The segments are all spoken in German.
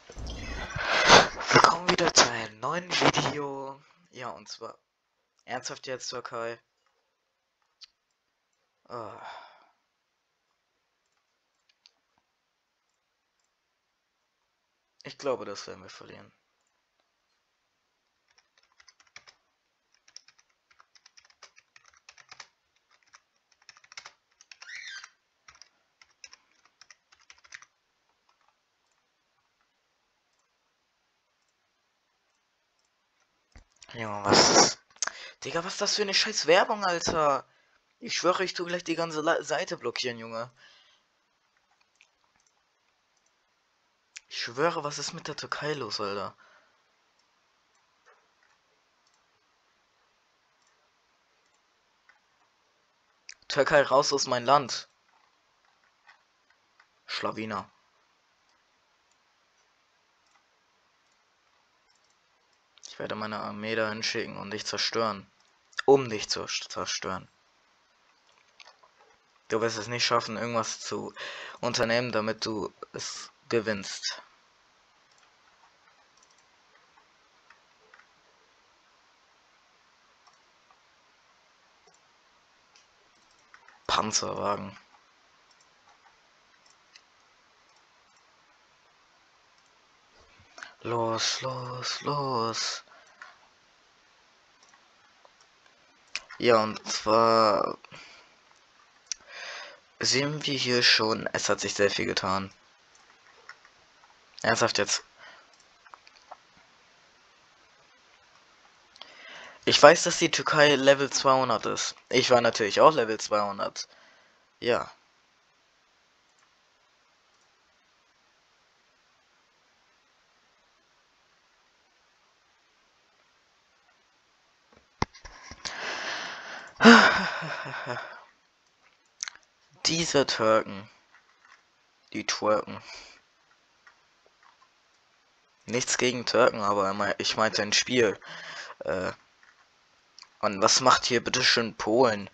Willkommen wieder zu einem neuen Video. Ja, und zwar ernsthaft jetzt Türkei. Ah. Ich glaube, das werden wir verlieren. Junge, Digga, was ist das für eine scheiß Werbung, Alter? Ich schwöre, ich tue gleich die ganze Seite blockieren, Junge. Ich schwöre, was ist mit der Türkei los, Alter? Türkei raus aus mein Land. Schlawiner. Ich werde meine Armee dahin schicken und dich zerstören. Um dich zu zerstören. Du wirst es nicht schaffen, irgendwas zu unternehmen, damit du es gewinnst. Panzerwagen. Los, los, los. Ja, und zwar sehen wir hier schon, es hat sich sehr viel getan. Ernsthaft jetzt. Ich weiß, dass die Türkei Level 200 ist. Ich war natürlich auch Level 200. Ja. Diese Türken. Die Türken. Nichts gegen Türken, aber ich meinte ein Spiel. Und was macht hier bitte schön Polen?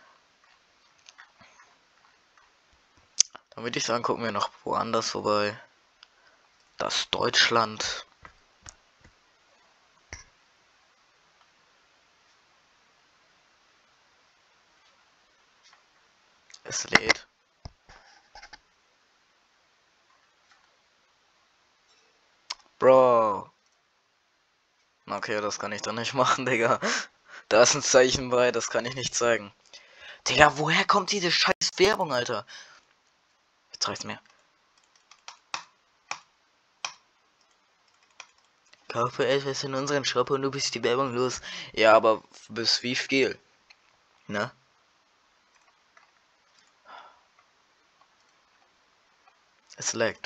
Dann würde ich sagen, gucken wir noch woanders vorbei. Das Deutschland. Es lädt. Bro. Okay, das kann ich doch nicht machen, Digga. Da ist ein Zeichen bei, das kann ich nicht zeigen. Digga, woher kommt diese scheiß Werbung, Alter? Jetzt reicht's mir. Kaufe etwas in unseren Shop und du bist die Werbung los. Ja, aber bis wie viel? Ne? Es laggt.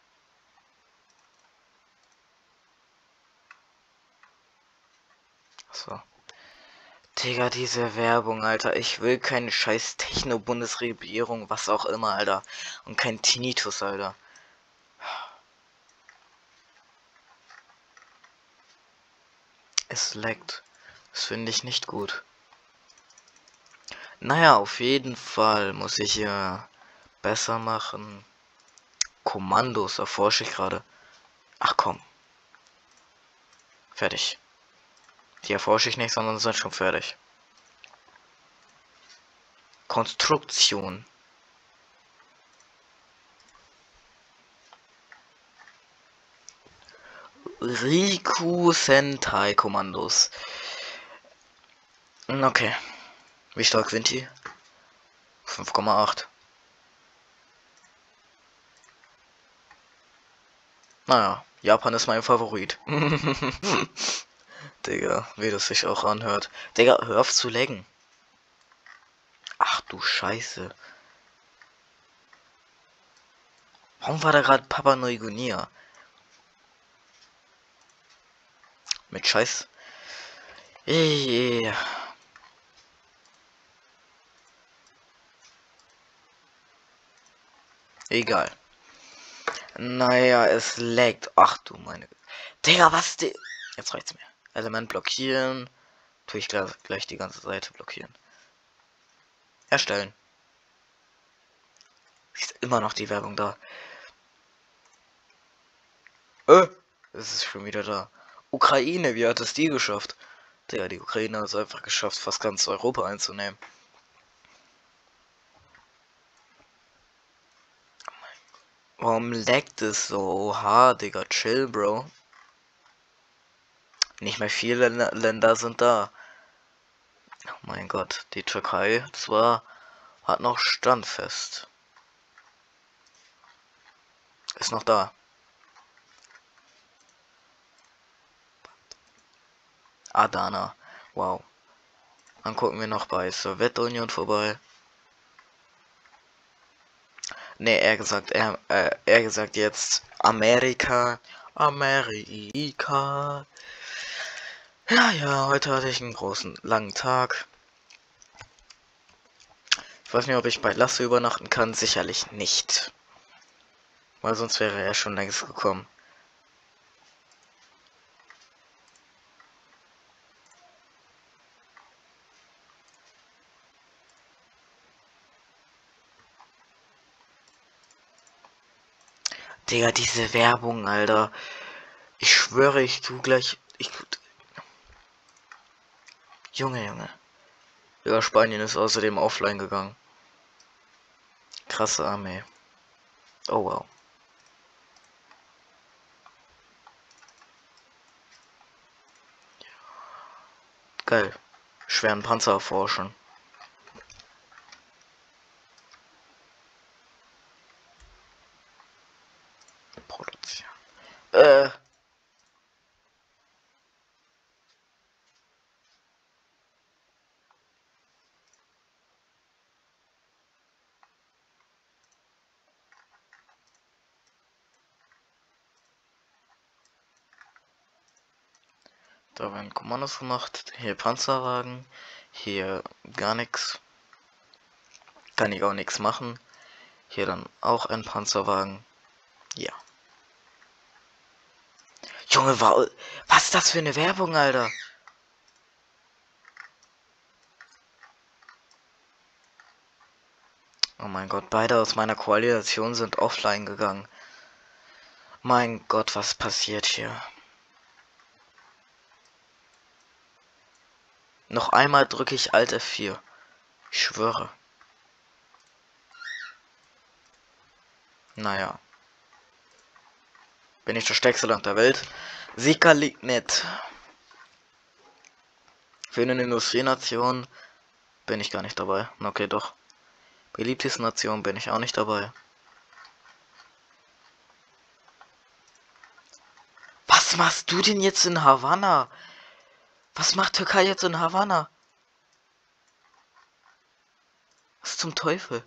So. Digga, diese Werbung, Alter. Ich will keine scheiß Techno-Bundesregierung, was auch immer, Alter. Und kein Tinnitus, Alter. Es laggt. Das finde ich nicht gut. Naja, auf jeden Fall muss ich hier besser machen. Kommandos erforsche ich gerade. Ach komm. Fertig. Die erforsche ich nicht, sondern sind schon fertig. Konstruktion. Riku Sentai Kommandos. Okay. Wie stark sind die? 5,8. Naja, Japan ist mein Favorit. Digga, wie das sich auch anhört. Digga, hör auf zu laggen. Ach du Scheiße. Warum war da gerade Papua Neuguinea? Mit Scheiß. Egal. Naja, es laggt. Ach du meine. Digga, was die. Jetzt reicht's mir. Element blockieren. Tue ich gleich die ganze Seite blockieren. Erstellen. Ist immer noch die Werbung da. Es ist schon wieder da. Ukraine, wie hat es die geschafft? Digga, die Ukraine hat es einfach geschafft, fast ganz Europa einzunehmen. Warum laggt es so? Oha, Digga, chill, Bro. Nicht mehr viele Länder sind da. Oh mein Gott, die Türkei hat noch standfest. Ist noch da. Adana. Wow. Dann gucken wir noch bei Sowjetunion vorbei. Ne, er gesagt jetzt Amerika. Amerika. Ja, heute hatte ich einen großen, langen Tag. Ich weiß nicht, ob ich bei Lasse übernachten kann. Sicherlich nicht. Weil sonst wäre er schon längst gekommen. Digga, diese Werbung, Alter. Ich schwöre, ich tu gleich. Junge. Ja, Spanien ist außerdem offline gegangen. Krasse Armee. Oh wow. Geil. Schweren Panzer erforschen. Produzieren. Da werden Kommandos gemacht. Hier Panzerwagen. Hier gar nichts. Kann ich auch nichts machen. Hier dann auch ein Panzerwagen. Ja. Junge, was ist das für eine Werbung, Alter? Oh mein Gott, beide aus meiner Koalition sind offline gegangen. Mein Gott, was passiert hier? Noch einmal drücke ich Alt F4. Ich schwöre. Naja. Bin ich das stärkste Land der Welt? Sika liegt nicht. Für eine Industrienation bin ich gar nicht dabei. Okay, doch. Beliebteste Nation bin ich auch nicht dabei. Was machst du denn jetzt in Havanna? Was macht Türkei jetzt in Havanna? Was zum Teufel?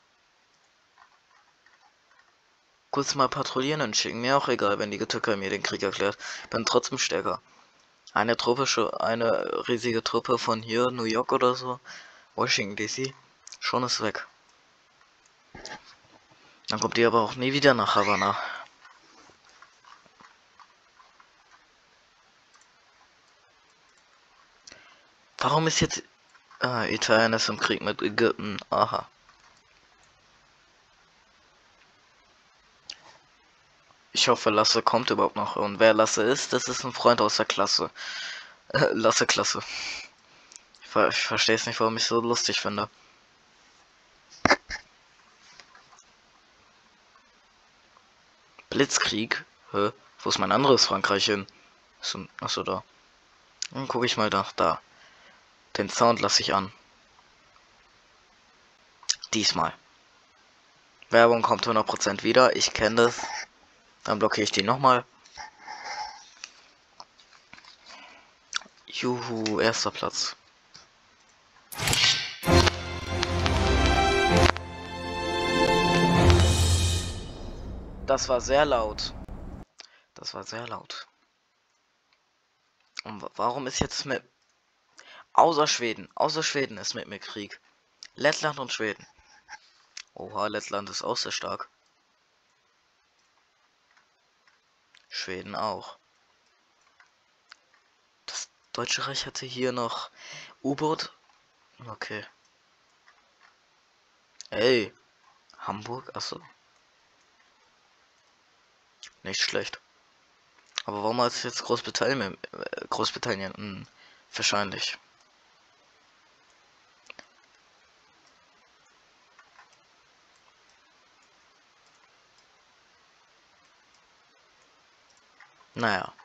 Kurz mal patrouillieren und schicken. Mir auch egal, wenn die Türkei mir den Krieg erklärt. Bin trotzdem stärker. Eine riesige Truppe von hier, New York oder so, Washington DC, schon ist weg. Dann kommt die aber auch nie wieder nach Havanna. Warum ist jetzt... Italien ist im Krieg mit Ägypten. Aha. Ich hoffe, Lasse kommt überhaupt noch. Und wer Lasse ist, das ist ein Freund aus der Klasse. Lasse-Klasse. Ich verstehe es nicht, warum ich so lustig finde. Blitzkrieg? Hä? Wo ist mein anderes Frankreich hin? Achso, da. Dann gucke ich mal da. Den Sound lasse ich an. Diesmal. Werbung kommt 100% wieder. Ich kenne das. Dann blockiere ich die nochmal. Juhu, erster Platz. Das war sehr laut. Das war sehr laut. Und warum ist jetzt mit... Außer Schweden ist mit mir Krieg. Lettland und Schweden. Oha, Lettland ist auch sehr stark. Schweden auch. Das Deutsche Reich hatte hier noch U-Boot. Okay. Ey, Hamburg, achso. Nicht schlecht. Aber warum hat jetzt Großbritannien? Großbritannien, wahrscheinlich. Naja.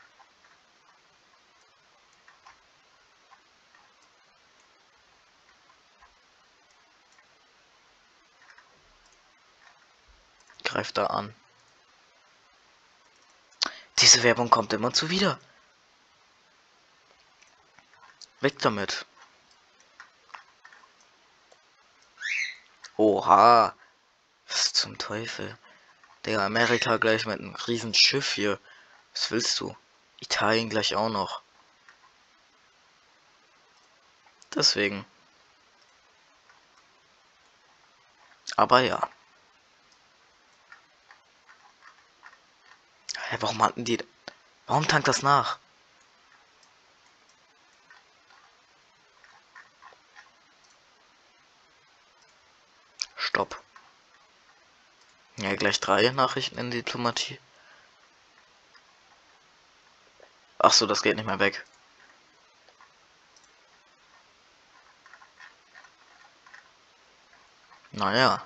Greift da an. Diese Werbung kommt immer zuwider. Weg damit. Oha. Was zum Teufel? Der Amerika gleich mit einem riesen Schiff hier. Was willst du? Italien gleich auch noch. Deswegen. Aber ja. Hä, warum hatten die... Warum tankt das nach? Stopp. Ja, gleich 3 Nachrichten in Diplomatie. Ach so, das geht nicht mehr weg. Naja.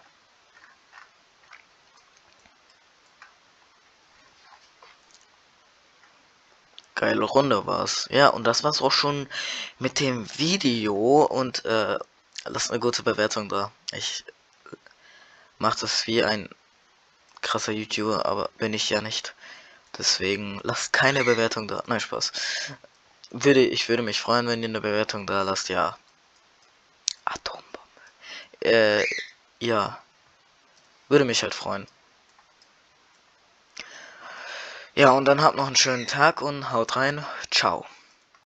Geile Runde war's. Ja, und das war's auch schon mit dem Video und lasst eine gute Bewertung da. Ich mache das wie ein krasser YouTuber, aber bin ich ja nicht. Deswegen lasst keine Bewertung da. Nein, Spaß. Ich würde mich freuen, wenn ihr eine Bewertung da lasst, ja. Atombombe. Ja. Würde mich halt freuen. Ja, und dann habt noch einen schönen Tag und haut rein. Ciao.